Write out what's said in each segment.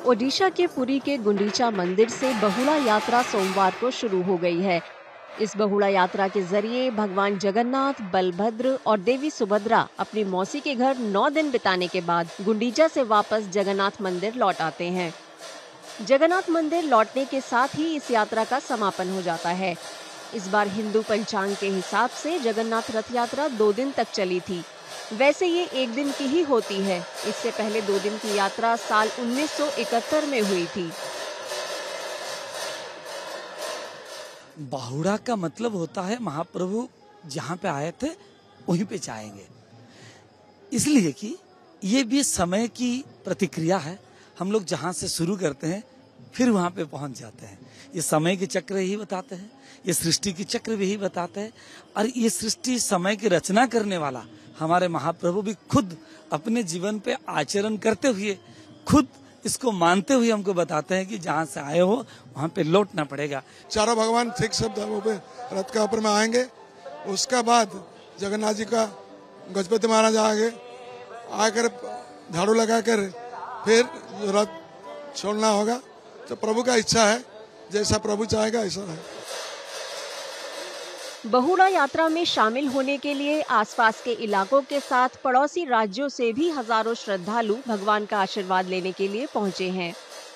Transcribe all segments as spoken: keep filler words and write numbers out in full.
ओडिशा के पुरी के गुंडीचा मंदिर से बहुड़ा यात्रा सोमवार को शुरू हो गई है। इस बहुड़ा यात्रा के जरिए भगवान जगन्नाथ, बलभद्र और देवी सुभद्रा अपनी मौसी के घर नौ दिन बिताने के बाद गुंडीचा से वापस जगन्नाथ मंदिर लौट आते हैं। जगन्नाथ मंदिर लौटने के साथ ही इस यात्रा का समापन हो जाता है। इस बार हिंदू पंचांग के हिसाब से जगन्नाथ रथ यात्रा दो दिन तक चली थी। वैसे ये एक दिन की ही होती है। इससे पहले दो दिन की यात्रा साल उन्नीस सौ इकहत्तर में हुई थी। बहुड़ा का मतलब होता है महाप्रभु जहाँ पे आए थे वहीं पे जाएंगे, इसलिए कि ये भी समय की प्रतिक्रिया है। हम लोग जहाँ से शुरू करते हैं फिर वहाँ पे पहुँच जाते हैं। ये समय के चक्र यही बताते हैं, ये सृष्टि की चक्र भी यही बताते हैं। और ये सृष्टि समय की रचना करने वाला हमारे महाप्रभु भी खुद अपने जीवन पे आचरण करते हुए, खुद इसको मानते हुए हमको बताते हैं कि जहाँ से आए हो वहाँ पे लौटना पड़ेगा। चारों भगवान ठीक शब्द पे रथ के ऊपर में आएंगे। उसका बाद जगन्नाथ जी का गजपति महाराज आगे आकर झाड़ू लगाकर फिर रथ छोड़ना होगा। तो प्रभु का इच्छा है, जैसा प्रभु चाहेगा ऐसा है। बहुड़ा यात्रा में शामिल होने के लिए आसपास के इलाकों के साथ पड़ोसी राज्यों से भी हजारों श्रद्धालु भगवान का आशीर्वाद लेने के लिए पहुंचे हैं।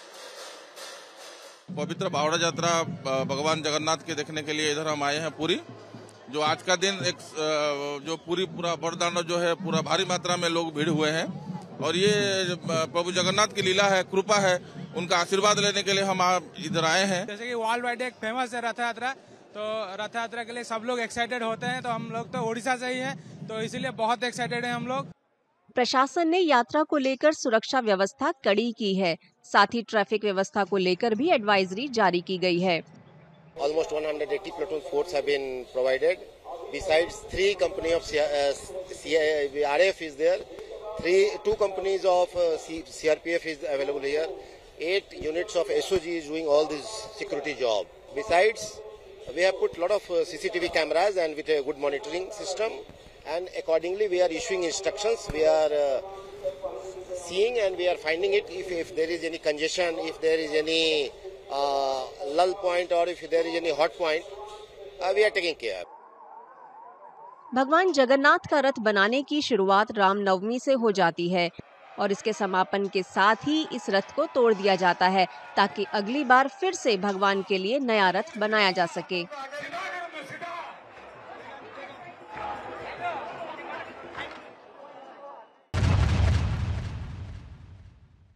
पवित्र बावड़ा यात्रा भगवान जगन्नाथ के देखने के लिए इधर हम आए हैं पुरी। जो आज का दिन एक जो पूरी पूरा बरदाना जो है पूरा भारी मात्रा में लोग भीड़ हुए हैं और ये प्रभु जगन्नाथ की लीला है, कृपा है, उनका आशीर्वाद लेने के लिए हम इधर आए हैं। जैसे कि वर्ल्ड वाइड एक फेमस है रथ यात्रा, तो रथ यात्रा के लिए सब लोग एक्साइटेड होते हैं। तो हम लोग तो ओडिशा से ही हैं, तो इसीलिए बहुत एक्साइटेड हैं हम लोग। प्रशासन ने यात्रा को लेकर सुरक्षा व्यवस्था कड़ी की है। साथ ही ट्रैफिक व्यवस्था को लेकर भी एडवाइजरी जारी की गई है। Almost one hundred eighty platoon force have been provided. Besides, three company of C R F is there. Three, two companies of C R P F is available here. Eight units of S O G is doing all this security job. Besides, we have put a lot of C C T V cameras and with a good monitoring system, and accordingly we are issuing instructions. We are uh, seeing and we are finding it if, if there is any congestion, if there is any uh, lull point or if there is any hot point, uh, we are taking care. भगवान जगन्नाथ का रथ बनाने की शुरुआत रामनवमी से हो जाती है और इसके समापन के साथ ही इस रथ को तोड़ दिया जाता है ताकि अगली बार फिर से भगवान के लिए नया रथ बनाया जा सके।